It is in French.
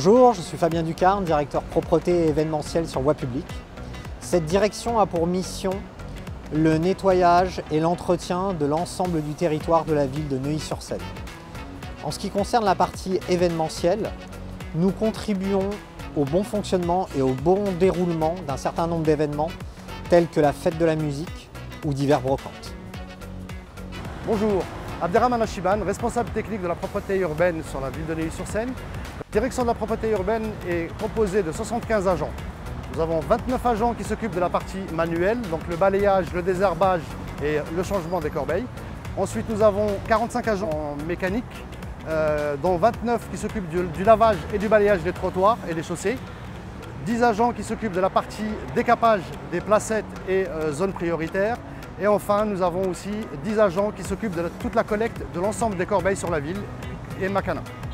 Bonjour, je suis Fabien Ducarne, directeur propreté et événementiel sur Voie Publique. Cette direction a pour mission le nettoyage et l'entretien de l'ensemble du territoire de la ville de Neuilly-sur-Seine. En ce qui concerne la partie événementielle, nous contribuons au bon fonctionnement et au bon déroulement d'un certain nombre d'événements tels que la fête de la musique ou divers brocantes. Bonjour, Abderrahmane Achiban, responsable technique de la propreté urbaine sur la ville de Neuilly-sur-Seine. La direction de la propreté urbaine est composée de 75 agents. Nous avons 29 agents qui s'occupent de la partie manuelle, donc le balayage, le désherbage et le changement des corbeilles. Ensuite, nous avons 45 agents en mécanique, dont 29 qui s'occupent du lavage et du balayage des trottoirs et des chaussées. 10 agents qui s'occupent de la partie décapage des placettes et zones prioritaires. Et enfin, nous avons aussi 10 agents qui s'occupent de toute la collecte de l'ensemble des corbeilles sur la ville et Makana.